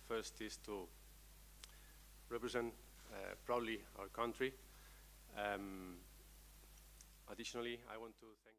First is to represent proudly our country. Additionally, I want to thank.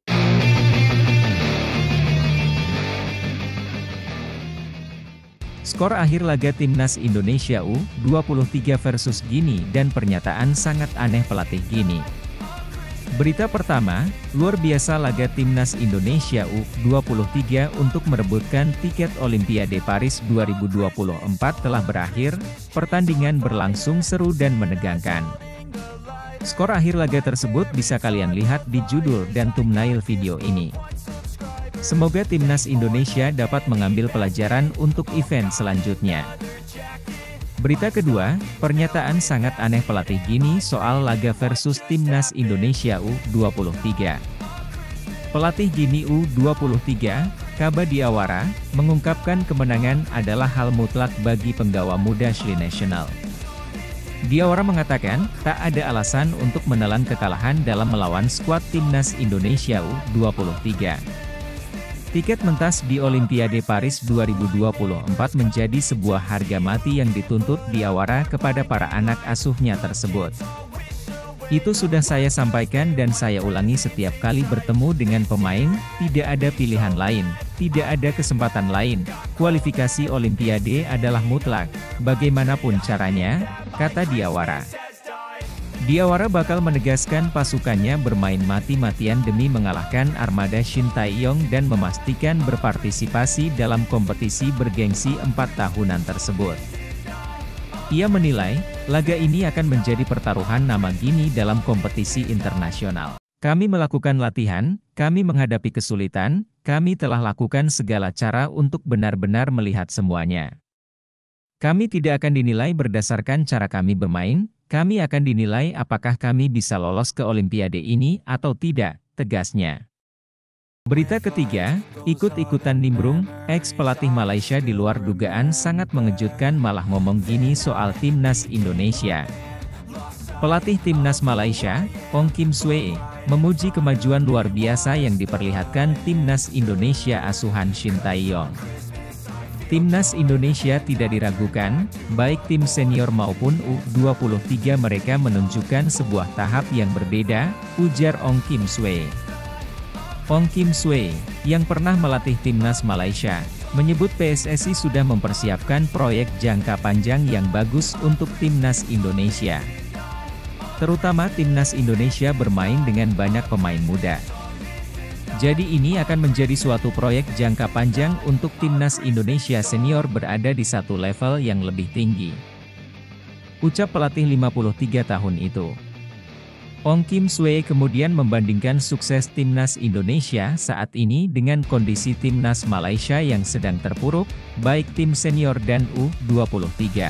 Skor akhir laga Timnas Indonesia U23 versus Gini dan pernyataan sangat aneh pelatih Gini. Berita pertama, luar biasa laga Timnas Indonesia U23 untuk merebutkan tiket Olimpiade Paris 2024 telah berakhir, pertandingan berlangsung seru dan menegangkan. Skor akhir laga tersebut bisa kalian lihat di judul dan thumbnail video ini. Semoga Timnas Indonesia dapat mengambil pelajaran untuk event selanjutnya. Berita kedua, pernyataan sangat aneh pelatih Gini soal laga versus Timnas Indonesia U23. Pelatih Gini U23, Kaba Diawara, mengungkapkan kemenangan adalah hal mutlak bagi penggawa muda Sri National. Diawara mengatakan, tak ada alasan untuk menelan kekalahan dalam melawan skuad Timnas Indonesia U23. Tiket mentas di Olimpiade Paris 2024 menjadi sebuah harga mati yang dituntut Diawara kepada para anak asuhnya tersebut. Itu sudah saya sampaikan dan saya ulangi setiap kali bertemu dengan pemain, tidak ada pilihan lain, tidak ada kesempatan lain, kualifikasi Olimpiade adalah mutlak, bagaimanapun caranya, kata Diawara. Diawara bakal menegaskan pasukannya bermain mati-matian demi mengalahkan armada Shin Tae-yong dan memastikan berpartisipasi dalam kompetisi bergengsi 4 tahunan tersebut. Ia menilai, laga ini akan menjadi pertaruhan nama Gini dalam kompetisi internasional. Kami melakukan latihan, kami menghadapi kesulitan, kami telah lakukan segala cara untuk benar-benar melihat semuanya. Kami tidak akan dinilai berdasarkan cara kami bermain, kami akan dinilai apakah kami bisa lolos ke Olimpiade ini atau tidak, tegasnya. Berita ketiga, ikut-ikutan nimbrung, ex-pelatih Malaysia di luar dugaan sangat mengejutkan malah ngomong gini soal Timnas Indonesia. Pelatih Timnas Malaysia, Ong Kim Swee, memuji kemajuan luar biasa yang diperlihatkan Timnas Indonesia asuhan Shin Tae-yong. Timnas Indonesia tidak diragukan, baik tim senior maupun U23 mereka menunjukkan sebuah tahap yang berbeda, ujar Ong Kim Swee. Ong Kim Swee, yang pernah melatih Timnas Malaysia, menyebut PSSI sudah mempersiapkan proyek jangka panjang yang bagus untuk Timnas Indonesia. Terutama Timnas Indonesia bermain dengan banyak pemain muda. Jadi ini akan menjadi suatu proyek jangka panjang untuk Timnas Indonesia senior berada di satu level yang lebih tinggi. Ucap pelatih 53 tahun itu. Ong Kim Swee kemudian membandingkan sukses Timnas Indonesia saat ini dengan kondisi Timnas Malaysia yang sedang terpuruk, baik tim senior dan U23.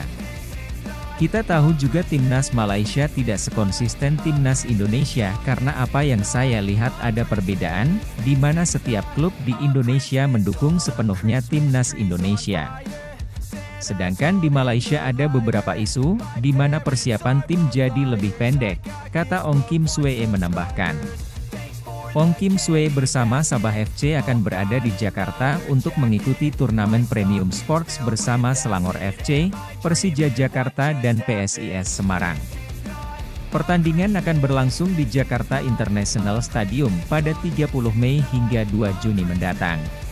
Kita tahu juga Timnas Malaysia tidak sekonsisten Timnas Indonesia karena apa yang saya lihat ada perbedaan, di mana setiap klub di Indonesia mendukung sepenuhnya Timnas Indonesia. Sedangkan di Malaysia ada beberapa isu, di mana persiapan tim jadi lebih pendek, kata Ong Kim Swee menambahkan. Ong Kim Swee bersama Sabah FC akan berada di Jakarta untuk mengikuti turnamen Premium Sports bersama Selangor FC, Persija Jakarta dan PSIS Semarang. Pertandingan akan berlangsung di Jakarta International Stadium pada 30 Mei hingga 2 Juni mendatang.